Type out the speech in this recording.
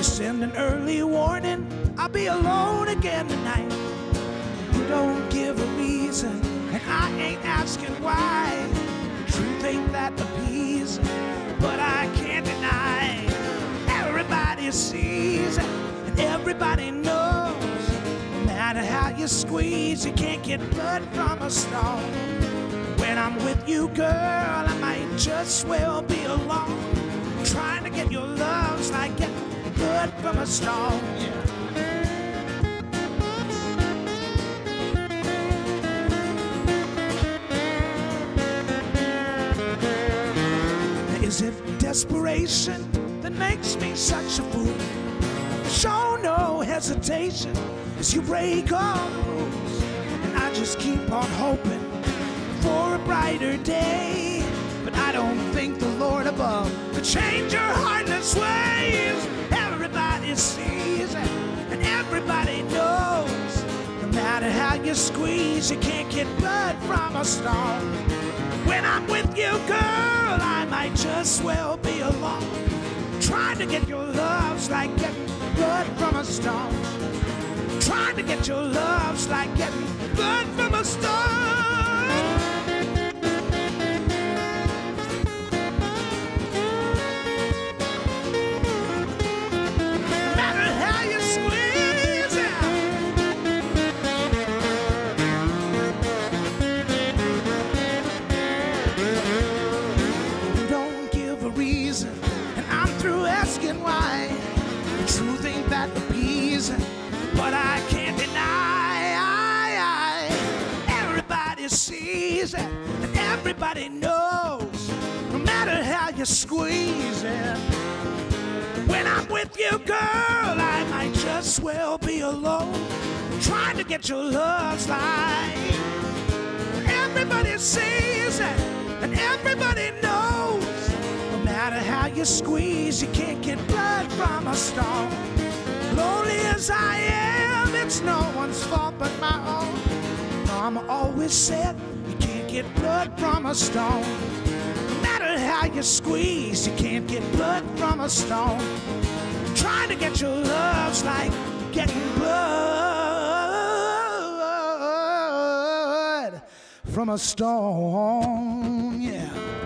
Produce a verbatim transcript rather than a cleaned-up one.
You send an early warning, I'll be alone again tonight. You don't give a reason, and I ain't asking why. Truth ain't that appeasing, but I can't deny. Everybody sees it, and everybody knows. No matter how you squeeze, you can't get blood from a stone. When I'm with you, girl, I might just well be alone. Trying to get your love's like getting blood from a stone. Yeah. Is it desperation that makes me such a fool? Show no hesitation as you break all the rules. And I just keep on hoping for a brighter day. But I don't think the Lord above could change your heartless ways. Everybody sees it and everybody knows. No matter how you squeeze, you can't get blood from a stone. When I'm with you, girl, I might just well be alone. Trying to get your love's like getting blood from a stone. Trying to get your love's like getting blood from a stone. No matter how you squeeze it. You don't give a reason, and I'm through asking why. The truth ain't that appeasing, but I can't deny. Everybody sees it, and everybody knows. No matter how you squeeze it. When I'm with you, girl, I might just well be alone. Trying to get your love's light. Everybody sees it, and everybody knows. No matter how you squeeze, you can't get blood from a stone. Lonely as I am, it's no one's fault but my own. Mama always said you can't get blood from a stone. No matter how you squeeze, you can't get blood from a stone. Trying to get your love's like getting blood from a stone. Yeah.